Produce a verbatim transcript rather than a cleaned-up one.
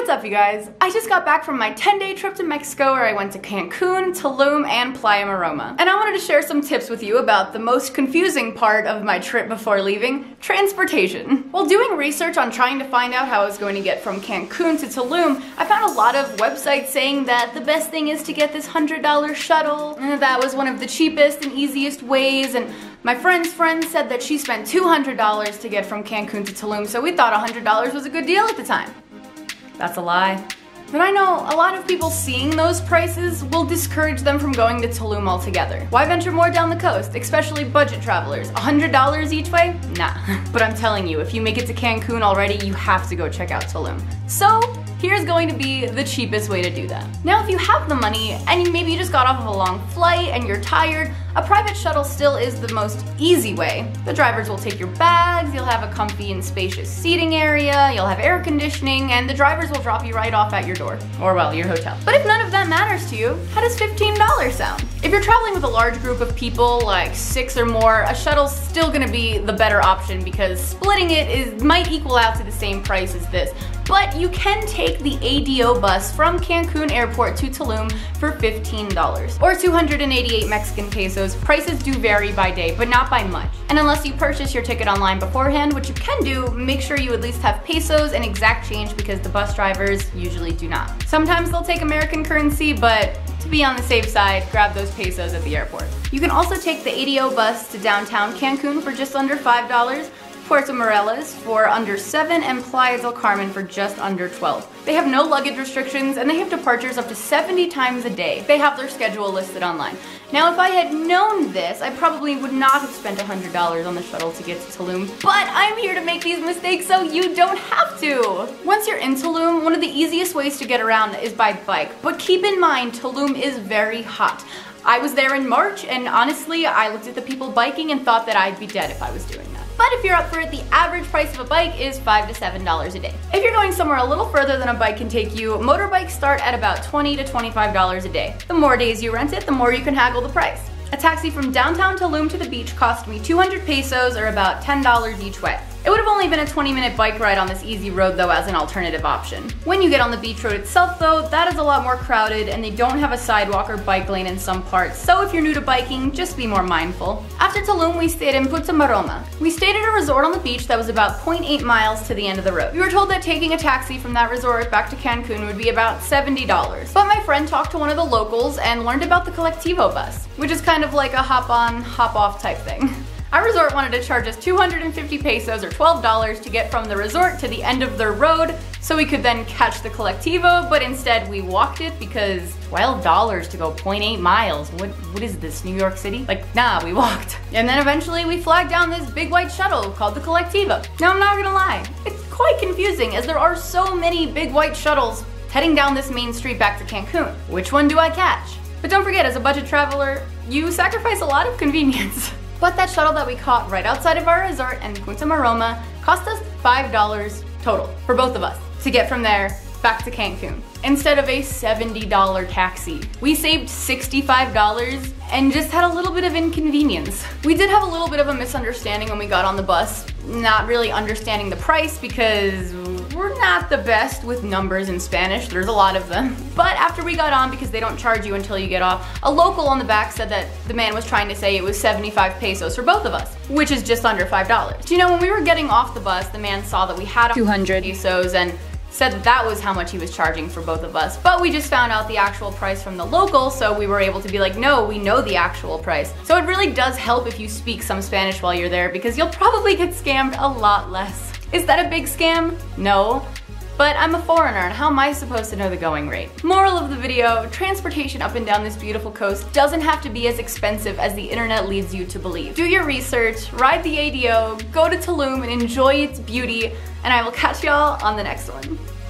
What's up, you guys? I just got back from my ten day trip to Mexico where I went to Cancun, Tulum, and Playa Maroma. And I wanted to share some tips with you about the most confusing part of my trip before leaving, transportation. While doing research on trying to find out how I was going to get from Cancun to Tulum, I found a lot of websites saying that the best thing is to get this one hundred dollar shuttle, and that was one of the cheapest and easiest ways, and my friend's friend said that she spent two hundred dollars to get from Cancun to Tulum, so we thought one hundred dollars was a good deal at the time. That's a lie. But I know a lot of people seeing those prices will discourage them from going to Tulum altogether. Why venture more down the coast, especially budget travelers? one hundred dollars each way? Nah. But I'm telling you, if you make it to Cancun already, you have to go check out Tulum. So, here's going to be the cheapest way to do that. Now, if you have the money, and maybe you just got off of a long flight and you're tired, a private shuttle still is the most easy way. The drivers will take your bags, you'll have a comfy and spacious seating area, you'll have air conditioning, and the drivers will drop you right off at your door. Or, well, your hotel. But if none of that matters to you, how does fifteen dollars sound? If you're traveling with a large group of people, like six or more, a shuttle's still gonna be the better option because splitting it is might equal out to the same price as this. But you can take the A D O bus from Cancun Airport to Tulum for fifteen dollars, or two hundred eighty-eight Mexican pesos. Prices do vary by day, but not by much. And unless you purchase your ticket online beforehand, which you can do, make sure you at least have pesos and exact change because the bus drivers usually do not. Sometimes they'll take American currency, but to be on the safe side, grab those pesos at the airport. You can also take the A D O bus to downtown Cancun for just under five dollars, Puerto Morelos for under seven, and Playa del Carmen for just under twelve. They have no luggage restrictions and they have departures up to seventy times a day. They have their schedule listed online. Now, if I had known this, I probably would not have spent one hundred dollars on the shuttle to get to Tulum, but I'm here to make these mistakes so you don't have to. Once you're in Tulum, one of the easiest ways to get around is by bike, but keep in mind Tulum is very hot. I was there in March, and honestly, I looked at the people biking and thought that I'd be dead if I was doing that. But if you're up for it, the average price of a bike is five to seven dollars a day. If you're going somewhere a little further than a bike can take you, motorbikes start at about twenty to twenty-five dollars a day. The more days you rent it, the more you can haggle the price. A taxi from downtown Tulum to the beach cost me two hundred pesos, or about ten dollars each way. It would have only been a twenty minute bike ride on this easy road though as an alternative option. When you get on the beach road itself though, that is a lot more crowded and they don't have a sidewalk or bike lane in some parts, so if you're new to biking, just be more mindful. After Tulum, we stayed in Puerto Maroma. We stayed at a resort on the beach that was about zero point eight miles to the end of the road. We were told that taking a taxi from that resort back to Cancun would be about seventy dollars. But my friend talked to one of the locals and learned about the Colectivo bus, which is kind of like a hop on, hop off type thing. Our resort wanted to charge us two hundred fifty pesos or twelve dollars to get from the resort to the end of their road so we could then catch the Colectivo, but instead we walked it because twelve dollars to go zero point eight miles. What, what is this, New York City? Like, nah, we walked. And then eventually we flagged down this big white shuttle called the Colectivo. Now I'm not gonna lie, it's quite confusing as there are so many big white shuttles heading down this main street back to Cancun. Which one do I catch? But don't forget, as a budget traveler, you sacrifice a lot of convenience. But that shuttle that we caught right outside of our resort in Puerto Maroma cost us five dollars total for both of us to get from there back to Cancun instead of a seventy dollar taxi. We saved sixty-five dollars and just had a little bit of inconvenience. We did have a little bit of a misunderstanding when we got on the bus, not really understanding the price because we're not the best with numbers in Spanish, there's a lot of them. But after we got on, because they don't charge you until you get off, a local on the back said that the man was trying to say it was seventy-five pesos for both of us, which is just under five dollars. Do you know, when we were getting off the bus, the man saw that we had two hundred pesos and said that that was how much he was charging for both of us. But we just found out the actual price from the local, so we were able to be like, no, we know the actual price. So it really does help if you speak some Spanish while you're there because you'll probably get scammed a lot less. Is that a big scam? No. But I'm a foreigner, and how am I supposed to know the going rate? Moral of the video, transportation up and down this beautiful coast doesn't have to be as expensive as the internet leads you to believe. Do your research, ride the A D O, go to Tulum and enjoy its beauty, and I will catch y'all on the next one.